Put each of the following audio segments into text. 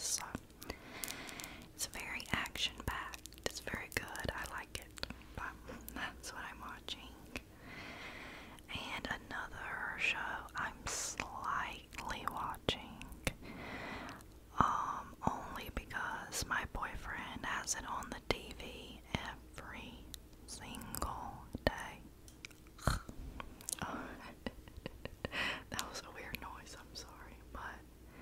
So it's very action-packed. It's very good. I like it. But that's what I'm watching. And another show I'm slightly watching. Only because my boyfriend has it on the TV every single day. That was a weird noise, I'm sorry, but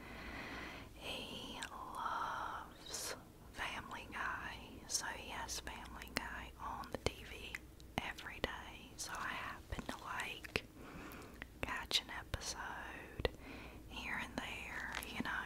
he loves Family Guy, so he has Family Guy on the TV every day, so I happen to catch an episode here and there, you know.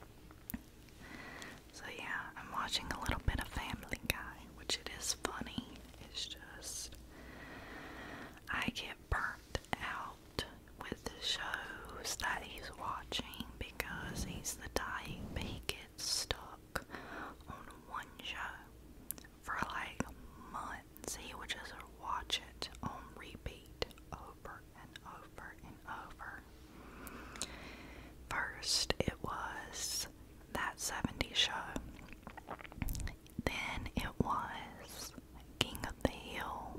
So yeah, I'm watching a little bit of Family Guy, which it is funny. It's just, I get burnt out with the shows that he's watching because he's the type, he gets stuck on one show for like months. He would just watch it on repeat over and over and over. First, it was That 70s Show. Then it was King of the Hill.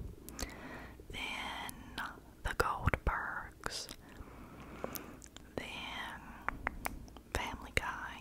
Then The Goldbergs. Then Family Guy.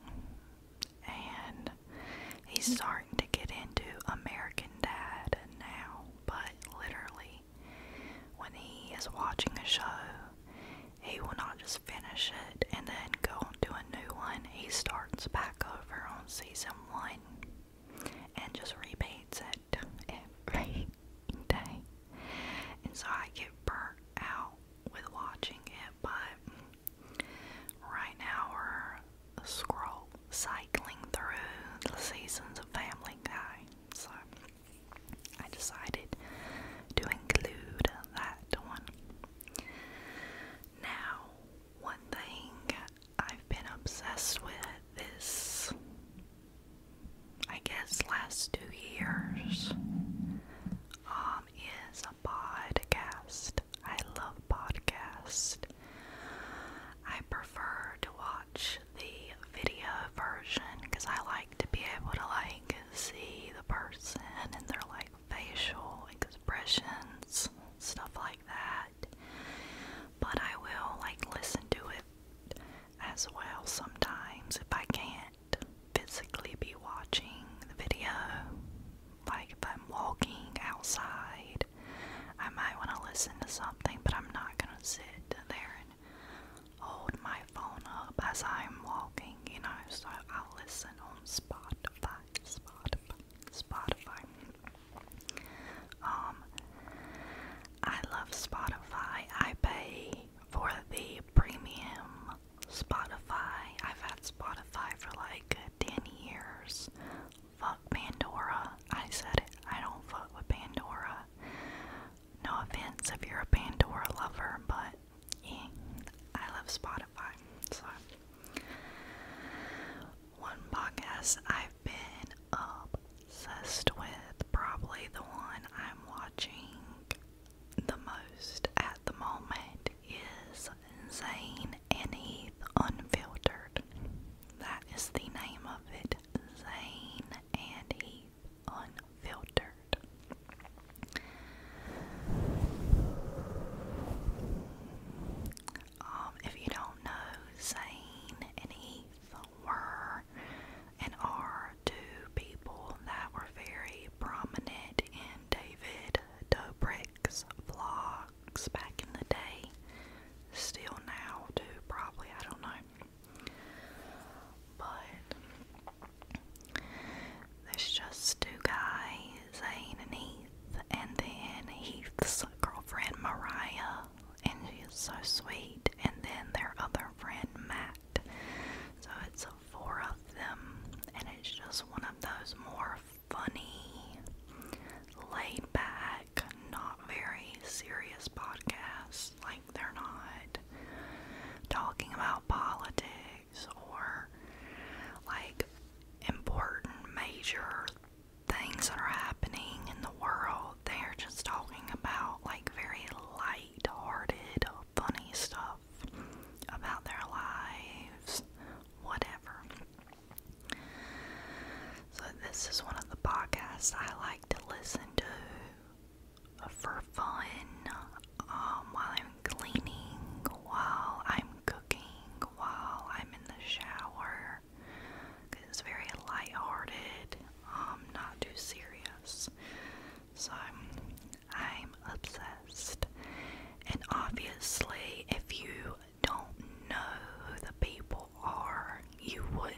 And he's starting to get into American Dad now. But literally, when he is watching a show, he will not just finish it and then go on to a new one. He starts back over on season 1 and just repeats it every day. And so I get burnt out with watching it, but right now we're cycling through the seasons of Family Guy. So I decided to include that one. Now, one thing I've been obsessed with this, I guess, last 2 years, is a podcast. I love podcasts. I prefer to watch the video version because I like to be able to see the person and their facial expressions, stuff like that. But I will listen to it as well sometimes if I can't physically be watching the video. Like if I'm walking outside, I might want to listen to something, but I'm not gonna sit there and hold my phone up as I'm walking, you know, so I'll listen on Spotify. I love Spotify. I pay for the premium Spotify. I've had Spotify for 10 years. Fuck Pandora. I said it. I don't fuck with Pandora. No offense if you're a Pandora lover, but yeah, I love Spotify. So, one podcast I've been obsessed with, probably the one I'm watching the most at the moment, is Zane and Heath Unfiltered. That is the name of it. Zane and Heath Unfiltered. If you don't know, Zane and Heath were and are podcast I like to listen to for fun while I'm cleaning, while I'm cooking, while I'm in the shower. It's very lighthearted, not too serious. So I'm obsessed. And obviously, if you don't know who the people are, you wouldn't.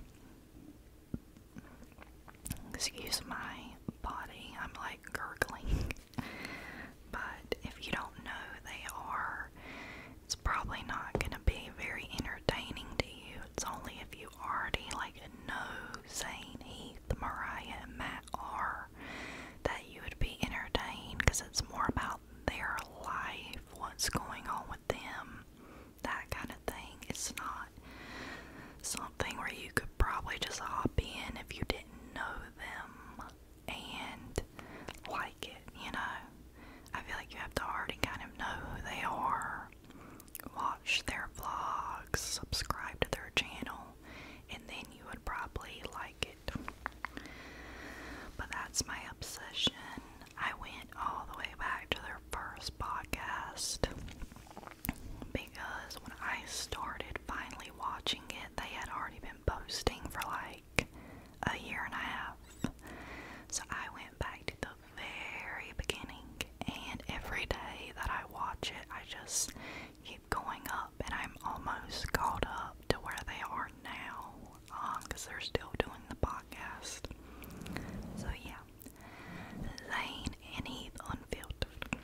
Excuse my body, I'm like gurgling. But if you don't know who they are, it's probably not going to be very entertaining to you. It's only if you already like know Zane, Heath, Mariah, and Matt are that you would be entertained, because it's more about their life, what's going on with them, that kind of thing. It's not something where you could probably just hop in if you didn't know them and like it, you know. I feel like you have to already kind of know who they are, watch their vlogs, subscribe to their channel, and then you would probably like it. But that's my obsession. I went all the way back to their first podcast because when I started finally watching it, they had already been posting for like a year and a half. So I went back to the very beginning, and every day that I watch it, I just keep going up, and I'm almost caught up to where they are now, because they're still doing the podcast. So yeah, Zane and Heath Unfiltered.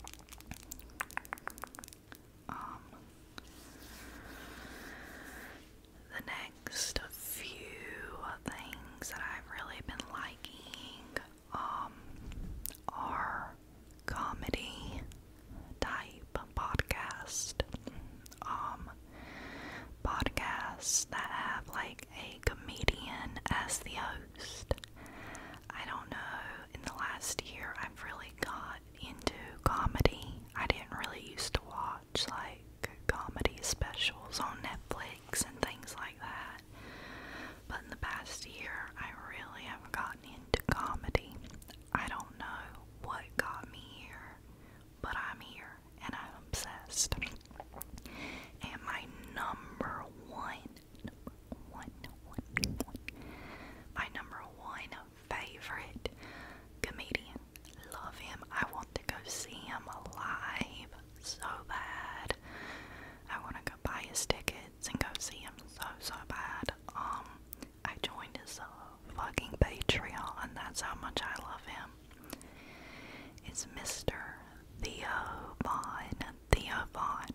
The next few things that I've really been liking are comedy type podcast. Podcasts that have like a comedian as the host. I don't know, in the last year I've really got into comedy. I didn't really used to watch like comedy specials on Netflix and things like that. But in the past year I really have gotten into comedy. I don't know what got me here, but I'm here and I'm obsessed. And my number one favorite comedian. Love him. I want to go see him live so bad. I want to go buy his tickets and go see him so bad. I joined his fucking Patreon. That's how much I love him. It's Mr. Theo Von. Theo Von.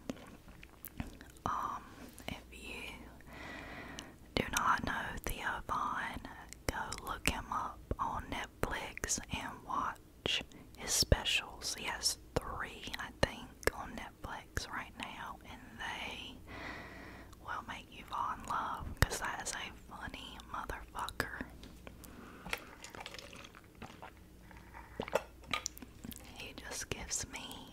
If you do not know Theo Von, go look him up on Netflix and watch his specials. He has 3, I think, on Netflix right now, and they will make you fall in love, because that is a funny motherfucker. He just gives me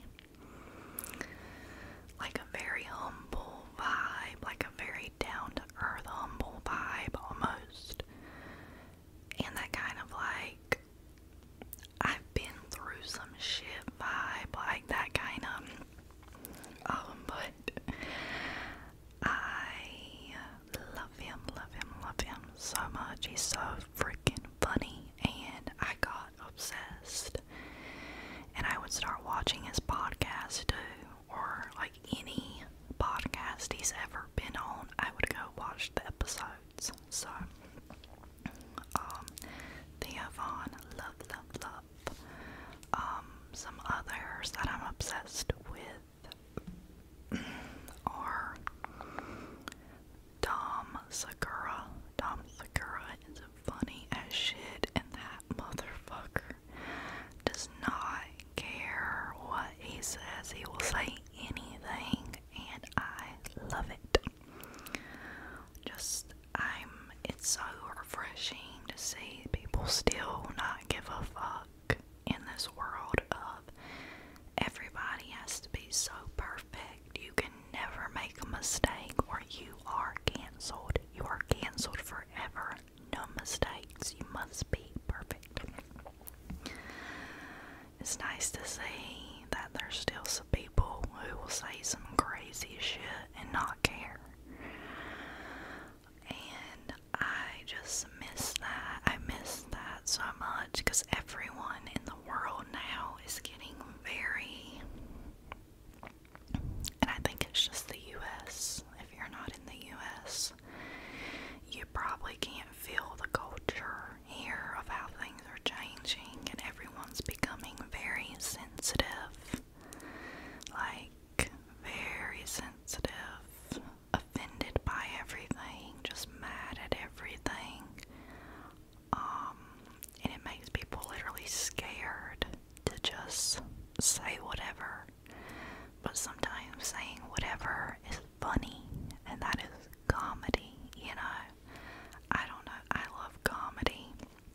like a very humble vibe, like a very down-to-earth, humble vibe almost. And that kind of like, I've been through some shit vibe, like that kind of, but I love him so much. He's so freaking funny, and I got obsessed. And I would start watching his podcast too, or like any podcast he's ever been on, I would go watch the episodes. So, Theo Von, love. Some others that I'm obsessed with are Tom Segura. Tom Segura is funny as shit, and that motherfucker does not care what he says. He will say anything, and I love it. It's so refreshing to see people still not give a fuck in this world of everybody has to be so perfect. You can never make a mistake or you are canceled. You are canceled forever. No mistakes. You must be perfect. very scared to just say whatever. But sometimes saying whatever is funny, and that is comedy, you know? I don't know, I love comedy.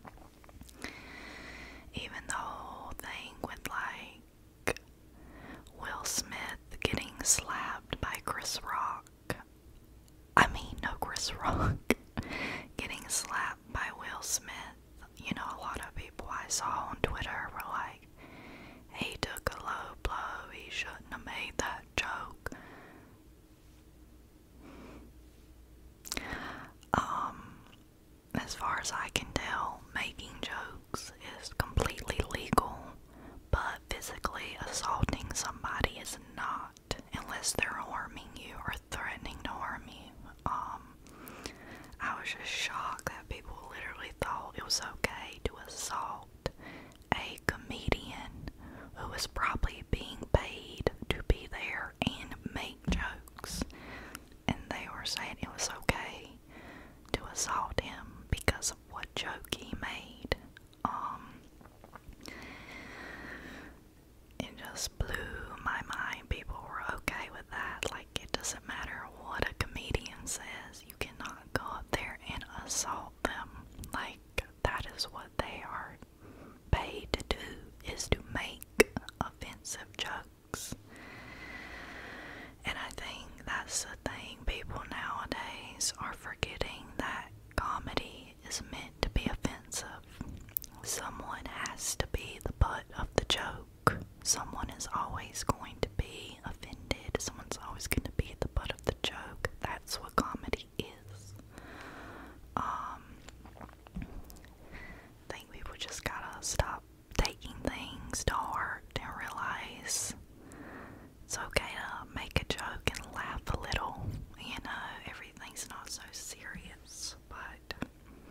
Even the whole thing with, like, Will Smith getting slapped by Chris Rock. No, Chris Rock. Getting slapped by Will Smith. You know, a lot of people I saw on Twitter were like, he took a low blow, he shouldn't have made that joke. As far as I can tell, making jokes is completely legal, but physically assaulting somebody is not, unless they're harming you or threatening to harm you. I was just shocked that people literally thought it was okay to assault a comedian who was probably being paid to be there and make jokes, and they were saying it was okay to assault him because of what joke he made. It just blew my mind. People were okay with that. Like, it doesn't matter what a comedian says, you cannot go up there and assault them. Like, that is what they are paid to do, is to make offensive jokes. And I think that's the thing, people nowadays are forgetting that comedy is meant to be offensive. Someone has to be the butt of the joke. Someone is always going to be offended. Someone's always going to be the butt of the joke. That's what comedy is. I think people just gotta stop taking things to heart and realize it's okay to make a joke and laugh a little. You know, everything's not so serious. But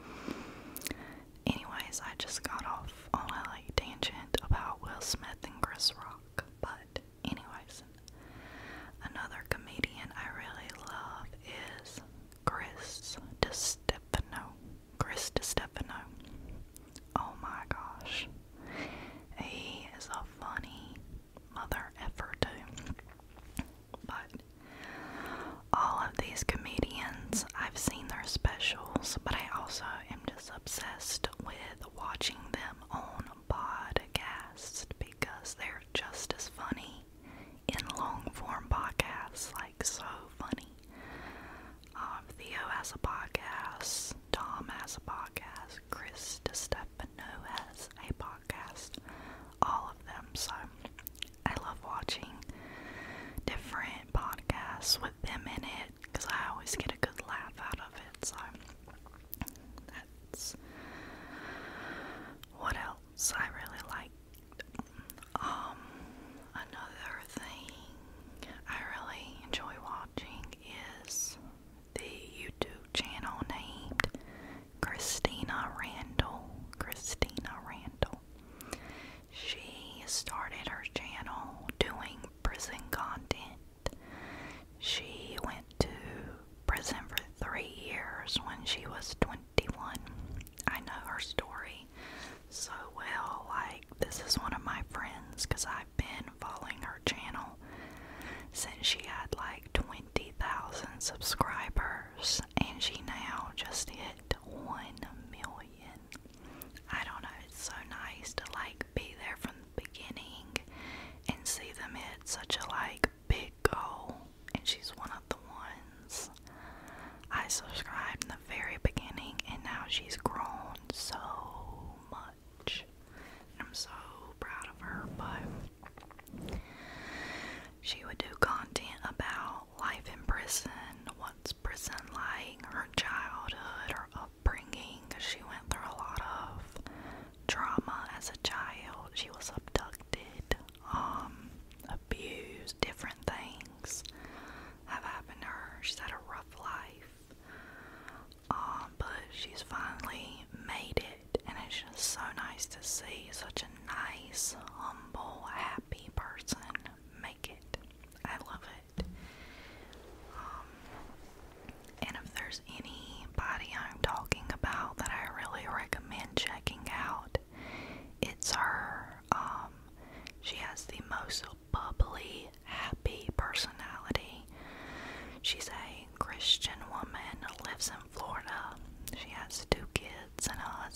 anyways, I just got off on a tangent about Will Smith and Chris Rock. But anyways, another comedian I really love is Chris DiStefano. Chris DiStefano. Oh my gosh. He is a funny mother effer too. But all of these comedians, I've seen their specials, but I also am just obsessed with watching them on podcasts because they're just as funny in long form podcasts, like so funny. Theo has a podcast, Tom has a podcast, Chris DiStefano has a podcast, all of them. So I love watching different podcasts with them in it because I always get a good laugh out of it. So that's what else I really like. Another thing I really enjoy watching is the YouTube channel named Christina Randall. Christina Randall. She started her channel doing prison content. She went to prison for 3 years when she was 21. I know her story so well. Like, this is one of my friends because I've been following her channel since she had like 20,000 subscribers, and she now just hit 1 million. I don't know, it's so nice to like be there from the beginning and see them hit such a like big goal, and she's one of the ones I subscribed in the very beginning, and now she's grown so much. I'm so proud of her. But she would do content about life in prison, what's prison like, her childhood, her upbringing, because she went through a lot of trauma as a child. She was abducted, abused, different things have happened to her. She's had a rough life, but she's finally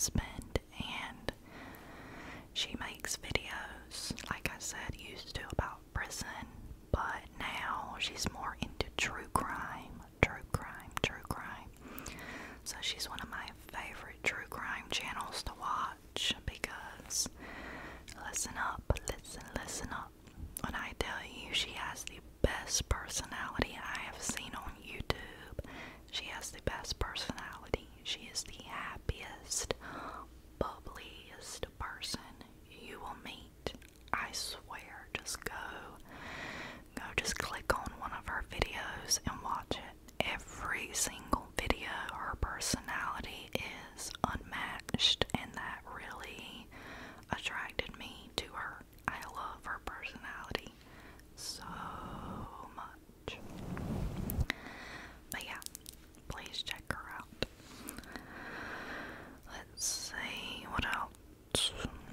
husband, and she makes videos, like I said, used to about prison, but now she's more into true crime, So she's one of my favorite true crime channels to watch because, listen up, listen up. When I tell you she has the best personality I have seen on YouTube, she has the best personality. She is the happiest, bubbliest person you will meet. I swear, just click on one of her videos and watch it. Every single video, her personality is unmatched, and that really attracted me to her. I love her personality so much. But yeah, please check her out. Let's see, what else?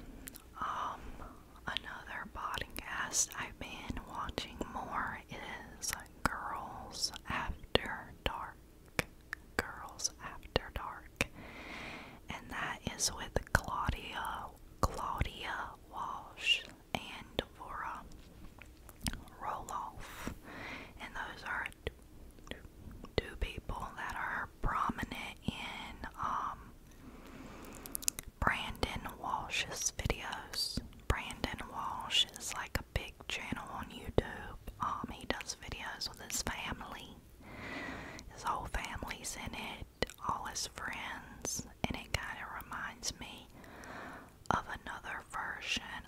Another podcast I've been watching more is Girls After Dark. Girls After Dark. And that is with Claudia Walsh and Devorah Roloff. And those are two people that are prominent in Brandon Walsh's videos. Brandon Walsh is like a big channel on YouTube. He does videos with his family. His whole family's in it, all his friends, and it kind of reminds me of another version